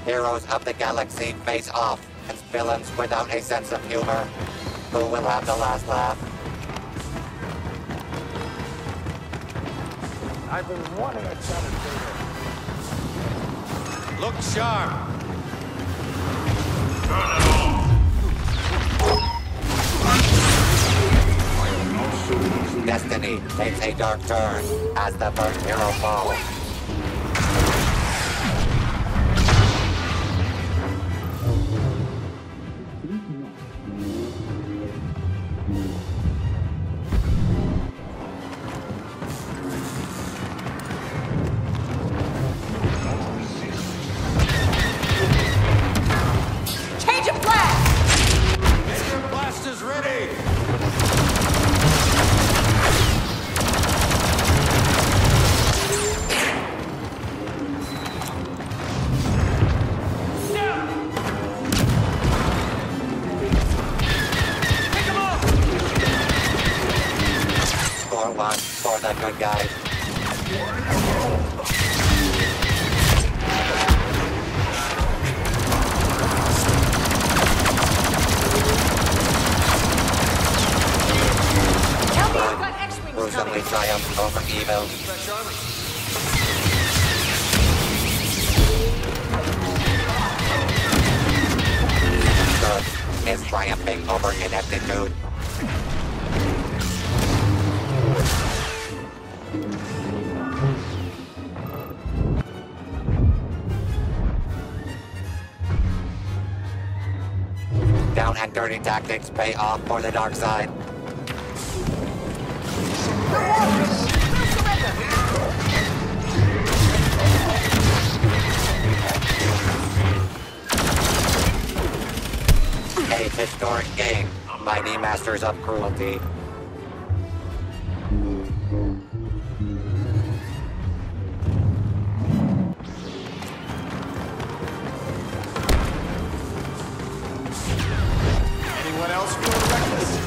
Heroes of the galaxy face off as villains without a sense of humor. Who will have the last laugh? I've been wanting a shot at Vader. Look sharp. Turn it on. Destiny takes a dark turn as the first hero falls. Change of blast! Your blast is ready. Score one for the good guys. Tell me you've got X-Wings Gruesomely coming! triumphed over evil. Fresh army. Good is triumphing over ineptitude. Down and dirty tactics pay off for the dark side. A historic game, mighty masters of cruelty. Anyone else feeling reckless?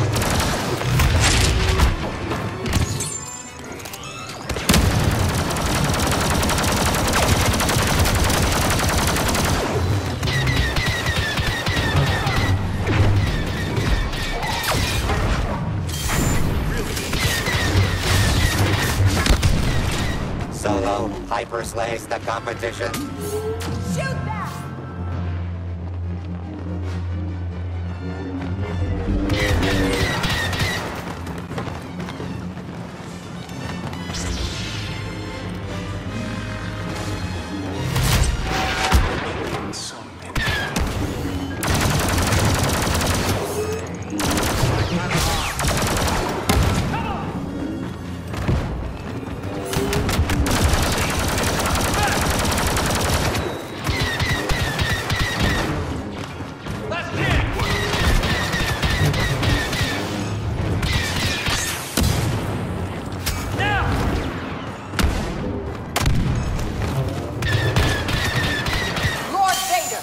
Solo hyper slays the competition. Shoot them! Lord Vader!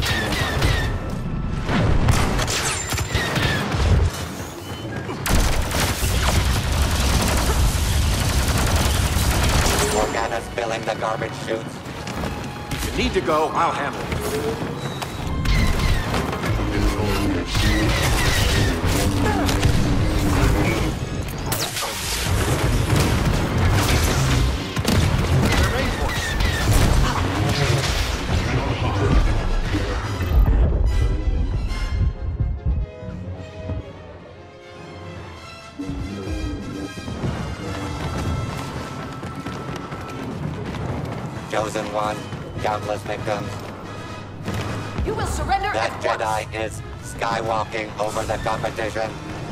Organa's filling the garbage chutes. If you need to go, I'll handle it. Remain force. Chosen one, countless victims. You will surrender That at once! Jedi is skywalking over the competition.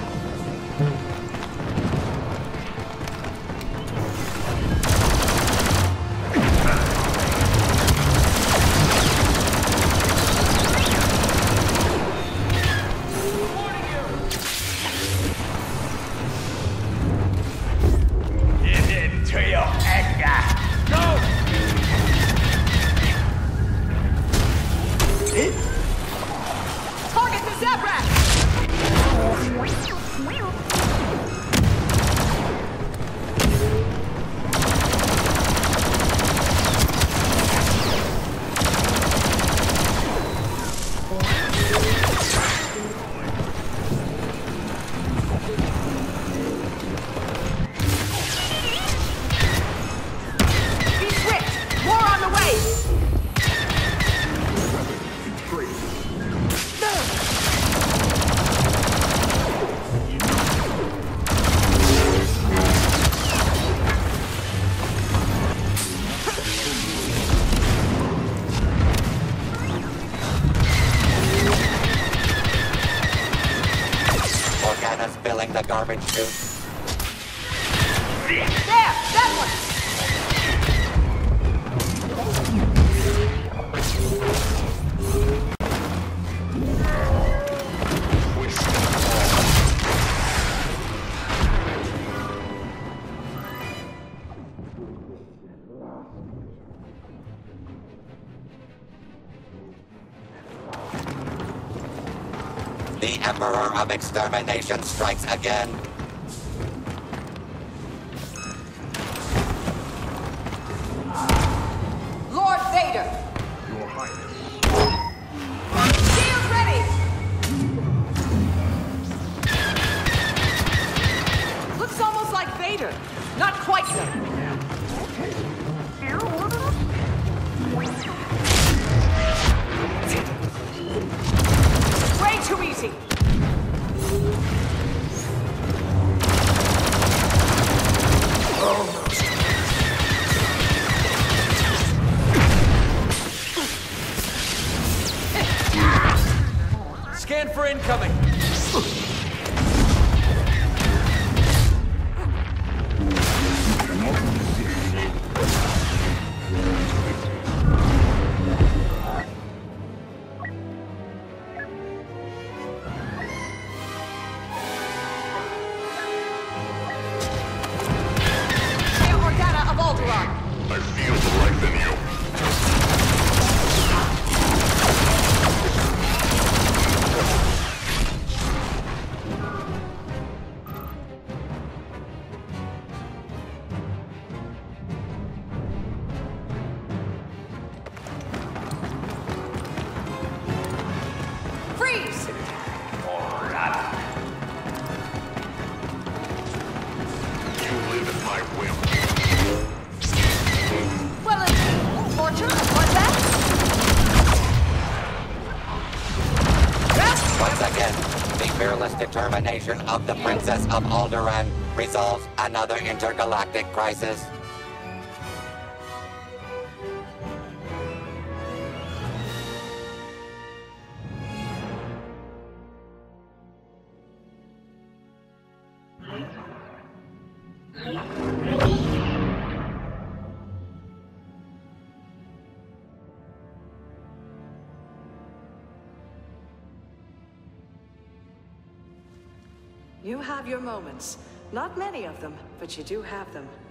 Give in to your anger. Target the Zaprak! long-range shoot. There! That one! The Emperor of Extermination strikes again. Lord Vader! Your Highness. Shield ready! Looks almost like Vader. Not quite though. Way too easy. Scan for incoming. I feel the life in you. Freeze! You live at my whim. Well, it's torture, what's that? Once again, the fearless determination of the Princess of Alderaan resolves another intergalactic crisis. You have your moments. Not many of them, but you do have them.